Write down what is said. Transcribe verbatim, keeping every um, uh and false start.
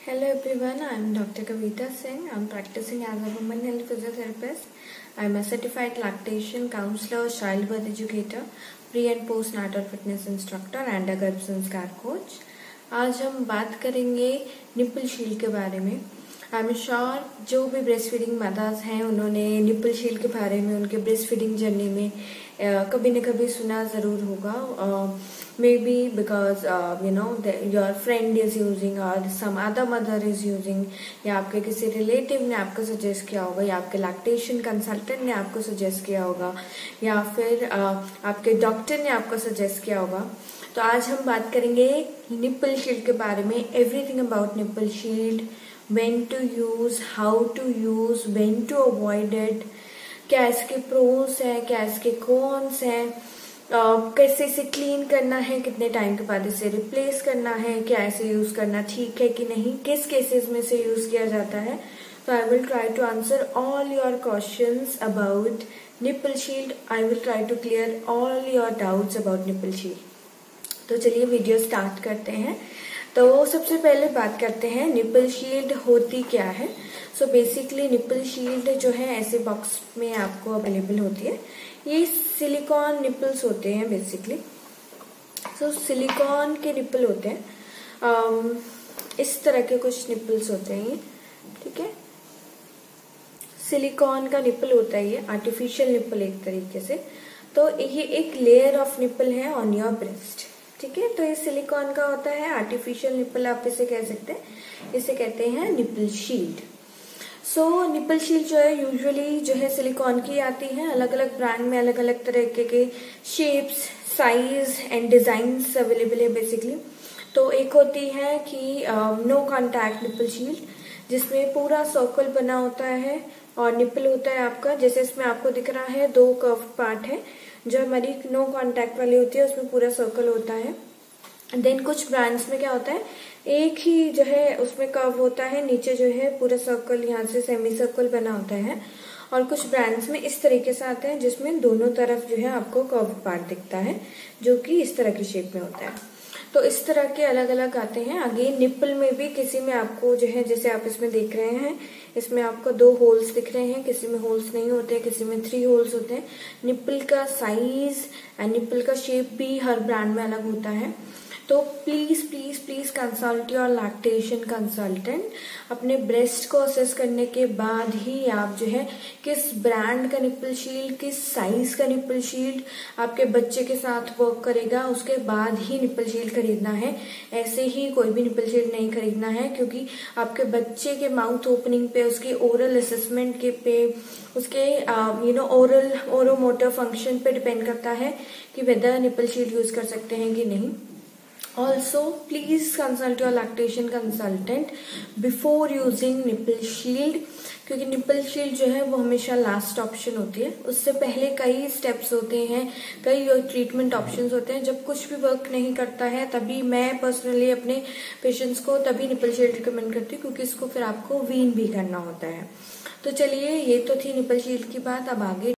Hello everyone, I am Doctor Kavita Singh. I am practicing as a women health physiotherapist. I am a certified lactation counselor, childbirth educator, pre and postnatal fitness instructor and a गर्भ संस्कार coach. आज हम बात करेंगे nipple shield के बारे में. I am sure जो भी ब्रेस्ट फीडिंग मदर्स हैं उन्होंने निपल शील्ड के बारे में उनके ब्रेस्ट फीडिंग जर्नी में uh, कभी न कभी सुना ज़रूर होगा. Maybe because you know your friend is using और some other mother is using, या आपके किसी रिलेटिव ने आपको सजेस्ट किया होगा, या आपके लैक्टेशन कंसल्टेंट ने आपको सजेस्ट किया होगा, या फिर uh, आपके डॉक्टर ने आपको सजेस्ट किया होगा. तो आज हम बात करेंगे निपल शील्ड के बारे में. Everything about nipple shield, when to use, how to use, when to avoid it, क्या इसके प्रोस हैं, क्या इसके कॉन्स हैं, uh, कैसे इसे क्लीन करना है, कितने टाइम के बाद इसे रिप्लेस करना है, क्या इसे यूज करना ठीक है कि नहीं, किस केसेस में इसे यूज किया जाता है. तो I will try to answer all your questions about nipple shield. I will try to clear all your doubts about nipple shield. तो चलिए वीडियो स्टार्ट करते हैं. तो सबसे पहले बात करते हैं निपल शील्ड होती क्या है. सो बेसिकली निपल शील्ड जो है ऐसे बॉक्स में आपको अवेलेबल होती है. ये सिलिकॉन निपल्स होते हैं बेसिकली. सो सिलिकॉन के निपल होते हैं. um, इस तरह के कुछ निपल्स होते हैं ये, ठीक है. सिलिकॉन का निपल होता है ये, आर्टिफिशियल निपल एक तरीके से. तो ये एक लेयर ऑफ निपल है ऑन योर ब्रेस्ट, ठीक है. तो ये सिलिकॉन का होता है, आर्टिफिशियल निपल आप इसे कह सकते हैं. इसे कहते हैं nipple shield. So nipple shield जो है यूजुअली जो है सिलिकॉन की आती है. अलग अलग ब्रांड में अलग अलग तरह के, के shapes, size and designs available है बेसिकली. तो एक होती है कि नो कॉन्टैक्ट निपल शील्ड, जिसमें पूरा सर्कल बना होता है और निपल होता है आपका, जैसे इसमें आपको दिख रहा है दो कर्व पार्ट है. जो हमारी नो कांटेक्ट वाली होती है उसमें पूरा सर्कल होता है. देन कुछ ब्रांड्स में क्या होता है, एक ही जो है उसमें कर्व होता है, नीचे जो है पूरा सर्कल यहाँ से सेमी सर्कल बना होता है. और कुछ ब्रांड्स में इस तरीके से आते हैं जिसमें दोनों तरफ जो है आपको कर्व पार्ट दिखता है, जो कि इस तरह की शेप में होता है. तो इस तरह के अलग अलग आते हैं. अगेन निपल में भी किसी में आपको जो है, जैसे आप इसमें देख रहे हैं, इसमें आपको दो होल्स दिख रहे हैं, किसी में होल्स नहीं होते, किसी में थ्री होल्स होते हैं. निपल का साइज एंड निपल का शेप भी हर ब्रांड में अलग होता है. तो please please please consult your lactation consultant. अपने ब्रेस्ट को असेस करने के बाद ही आप जो है किस ब्रांड का निपल शील्ड, किस साइज का निपल शील्ड आपके बच्चे के साथ वर्क करेगा, उसके बाद ही निपल शील्ड खरीदना है. ऐसे ही कोई भी निपल शील्ड नहीं खरीदना है, क्योंकि आपके बच्चे के माउथ ओपनिंग पे, उसके ओरल असेसमेंट के पे, उसके you know oral oromotor function पे डिपेंड करता है कि वेदर निपल शील्ड यूज कर सकते हैं कि नहीं. Also, please consult your lactation consultant before using nipple shield, क्योंकि निपल शील्ड जो है वो हमेशा लास्ट ऑप्शन होती है. उससे पहले कई स्टेप्स होते हैं, कई ट्रीटमेंट ऑप्शंस होते हैं. जब कुछ भी वर्क नहीं करता है तभी मैं पर्सनली अपने पेशेंट्स को तभी निपल शील्ड रिकमेंड करती हूँ, क्योंकि इसको फिर आपको वीन भी करना होता है. तो चलिए, ये तो थी निपल शील्ड की बात. अब आगे